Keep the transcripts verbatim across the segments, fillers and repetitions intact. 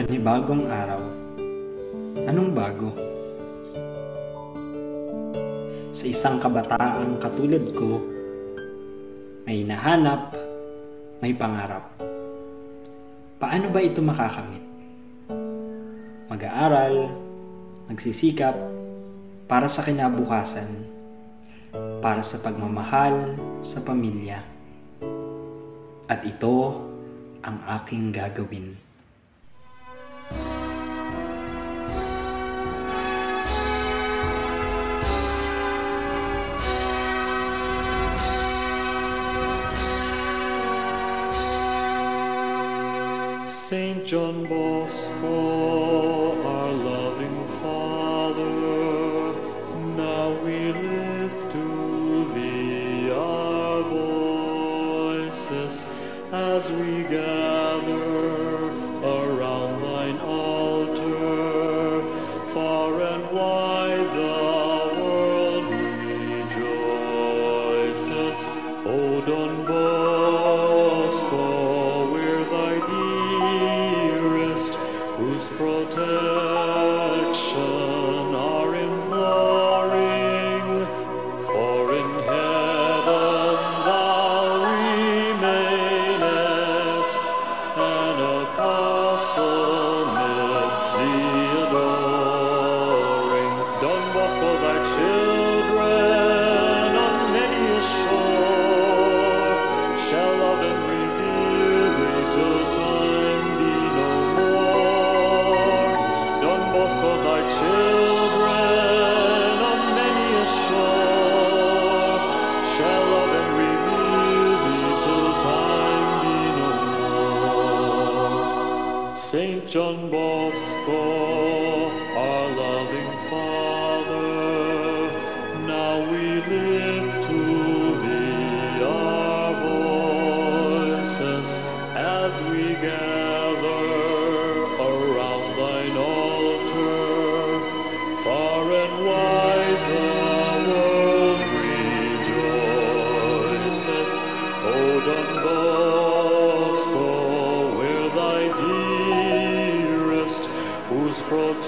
Panibagong araw. Anong bago? Sa isang kabataang katulad ko, may hinahanap, may pangarap. Paano ba ito makakamit? Mag-aaral, magsisikap, para sa kinabukasan, para sa pagmamahal sa pamilya. At ito ang aking gagawin. Saint John Bosco, our loving Father, now we lift to Thee our voices as we gather around Thine altar. Far and wide the world rejoices. O Don Bosco, we're Thy dearest, whose protection are imploring. For in heaven Thou remainest, an apostle midst the adoring. Don Bosco, Thy children on many a shore shall love and revere Thee till time be no more. Don Bosco, Thy children on many a shore shall love and revere Thee till time be no more. Saint John Bosco, our loving Father, now we lift to Thee our voices as we gather around Thine altar. Far and wide the world rejoices. O Don Bosco, we're Thy dearest, whose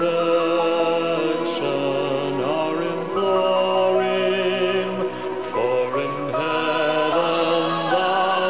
protection are imploring. For in heaven Thou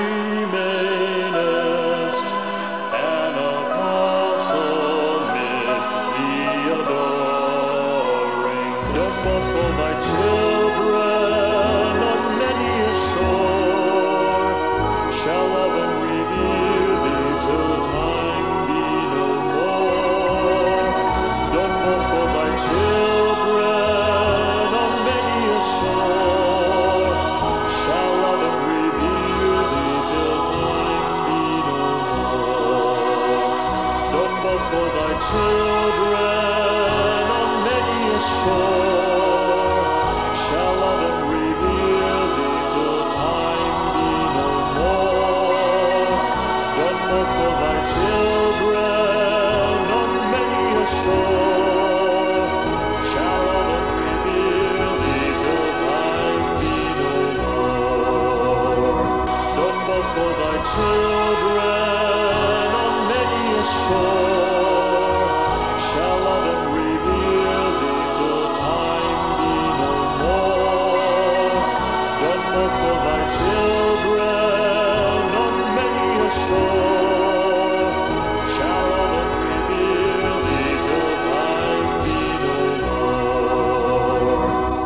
remainest, an apostle midst the adoring. Don Bosco, Thy children on many a shore shall love and revere Thee till time be no more. Don Bosco, Thy children on many a shore shall love and revere Thee till time be no more. Don Bosco, Thy children on many a shore shall love and revere Thee till time be no more. Don Bosco, Thy children on many a shore shall love and revere Thee till time be no more. Don Bosco, Thy children on many a shore shall love and revere Thee till time be no more. Don Bosco, Thy children on many a shore shall love and revere Thee till time be no more.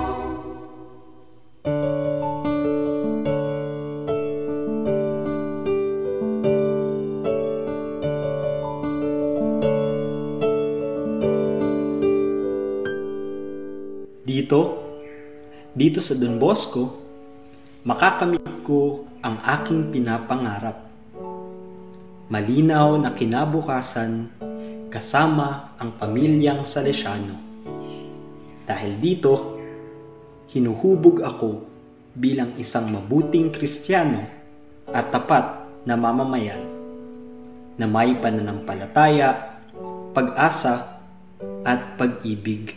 Dito, dito sa Don Bosco, makakamit ko ang aking pinapangarap. Malinaw na kinabukasan kasama ang pamilyang Salesiano. Dahil dito, hinuhubog ako bilang isang mabuting Kristiyano at tapat na mamamayan na may pananampalataya, pag-asa at pag-ibig.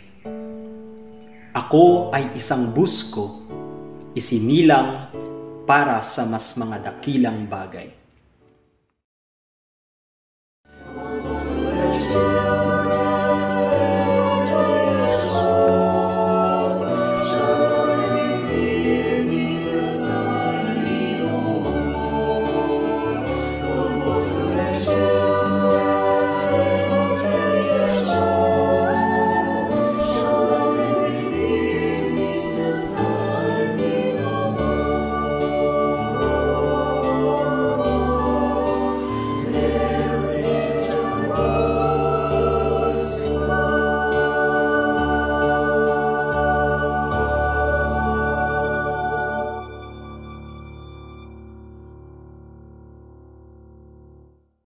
Ako ay isang busko, isinilang para sa mas mga dakilang bagay.